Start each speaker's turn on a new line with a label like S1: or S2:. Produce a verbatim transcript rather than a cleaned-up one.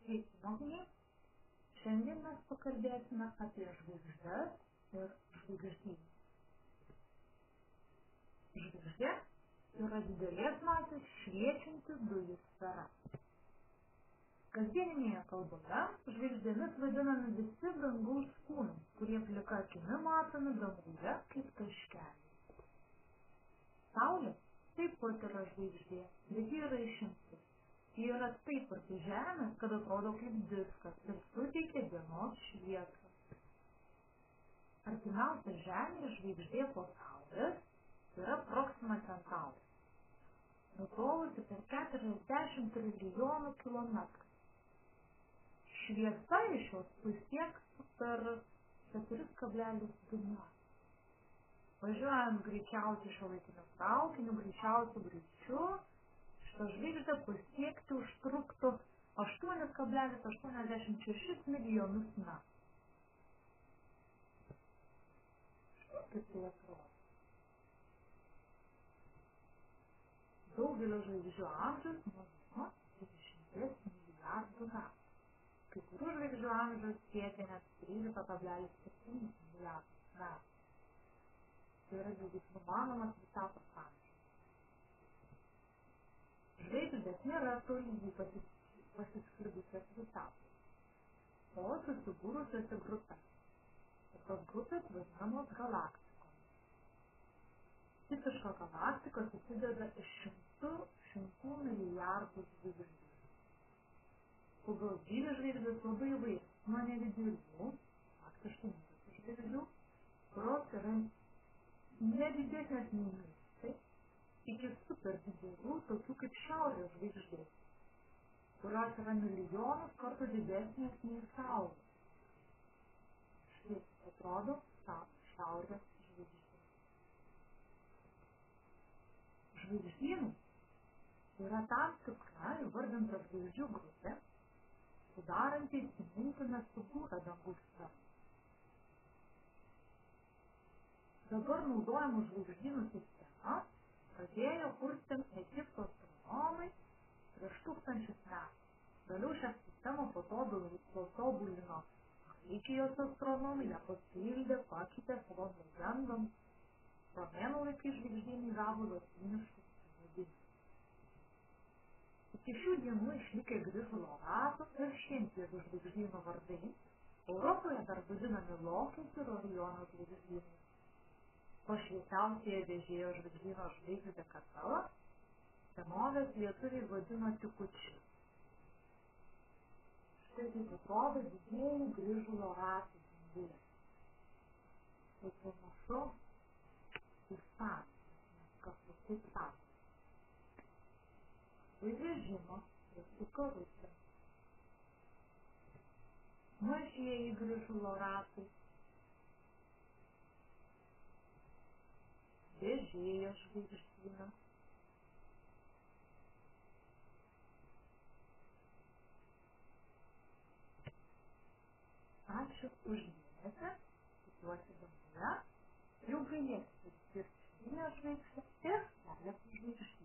S1: Sveiki, mokiniai. Šiandien mes pakalbėsime apie žvaigždes ir žvaigždynus. Žvaigždė yra didelės masės šviečianti dujų sfera. Kasdieninėje kalboje žvaigždėmis vadinami visi dangaus kūnai, kurie plika akimi matomi danguje kaip taškeliai. Saulė taip pat yra žvaigždė, bet ji yra išimtis. Ji yra taip arti Žemės, kad atrodo kaip diskas ir suteikia dienos šviesą. Artimiausia Žemės žvaigždė po Saulės yra Proxima Centauri, nutolusi per keturiasdešimt trilijonų kilometrų. Šviesa iš jos pasieks per keturi kablelis du metų. Važiuojant greičiausiai šiuolaikiniu traukiniu, greičiausiu greičiu, šitą žvaigždę pasiekti užtruktų aštuoni kablelis aštuoniasdešimt šešis milijonus metų. Štai kaip tai atrodo. Daugelio žvaigždžių amžius nuo vieno iki dešimties milijardų metų. Kai kurių žvaigždžių amžius siekia net trylika kablelis septyni milijardų metų. Tai yra didis numanomas visatos amžius. Žvaigždės nėra tolygiai pasisklidusios visatos, o susibūrusiose grupės. Ir tos grupės vadinamos galaktikomis. Tipiška galaktika susideda iš šimtų šimtų milijardų žvaigždžių. Pagal dydį žvaigždės labai įvairios, nuo nedidelių, faktiškai mirusių žvaigždžių, kurios yra nedidesnės nei miestai, iki super didelių, tokių kaip Šiaurės žvaigždės, kurios yra milijonus kartų didesnės nei Saulė. Štai atrodo Šiaurės žvaigždė. Žvaigždynai yra tam tikra įvardinta žvaigždžių grupė, sudaranti įsimintiną figūrą dangaus sferoje. Dabar naudojamų žvaigždynų sistema pradėjo kurti Egipto astronomai prieš tūkstančius metų. Vėliau šią sistemą patobulino Graikijos astronomai, ją papildė, pakeitė savo legendom. Romėnų laikais žvaigždynai gavo lotyniškus pavadinimus. Iki šių dienų išlikę Grįžulo rato ir šienpjovių žvaigždynų vardai Europoje dar vadinami Lokės ir Oriono žvaigždynai. O šviesiausioje Vežėjo žvaigždyno žvaigždę Kapelą senovės lietuviai vadino Tikučiu. Štai kaip atrodo didieji Grįžulo ratų spinduliai. Tai panašu į statį, nes kažkas tai statį. Tai režimo ir su karutė. Mažieji Grįžulo ratai, Vežėjo žvaigždynas. Ačiū už dėmesį, tikiuosi gamtoje, jau galėsite skirti žvaigždę ir keletą žvaigždžių.